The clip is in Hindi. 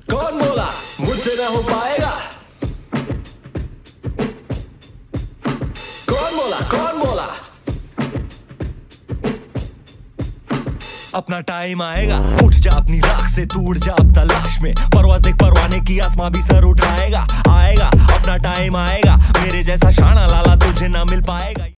कौन बोला मुझसे न हो पाएगा? कौन बोला, कौन बोला? अपना टाइम आएगा, उठ जा अपनी राख से, तू उड़ जा अब तलाश में। परवाज़ देख परवाने की, आसमां भी सर उठाएगा। आएगा अपना टाइम आएगा, मेरे जैसा शाना लाला तुझे ना मिल पाएगा।